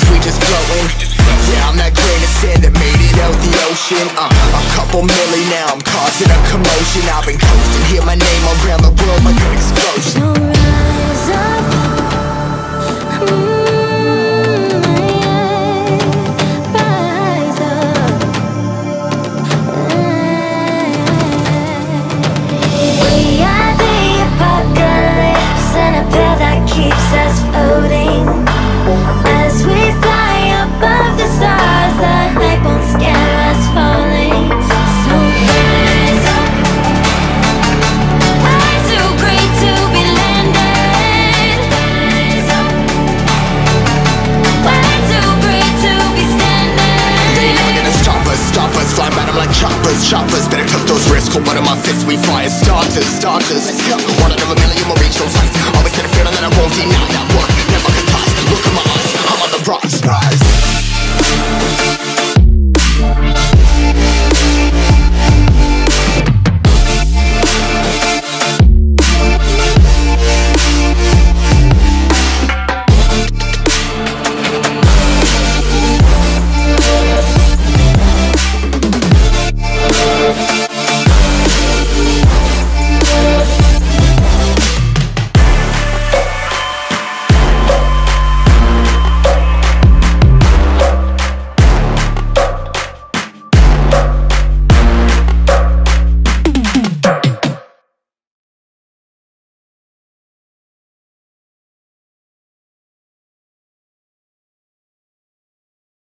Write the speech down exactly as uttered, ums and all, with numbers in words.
we just floating. Yeah, I'm that grain of sand that made it out the ocean. uh, A couple milli now, I'm causing a commotion. I've been coasting, hear my name around the world like an explosion. So rise up, mm, yeah, rise up. We are the apocalypse, and a pill that keeps us floating. As we fly above the stars, the hype won't scare us falling. So rise up, we're too great to be landed. Rise up, we're too great to be standing. They ain't never gonna stop us, stop us. Fly at 'em like choppers, choppers. Better cut those risks, hold one of my fists. We fire starters, starters. Let's go. One out of a million will reach those heights. Always had a feeling that I won't deny that work never could toss. Look at my eyes, I'm on the rocks.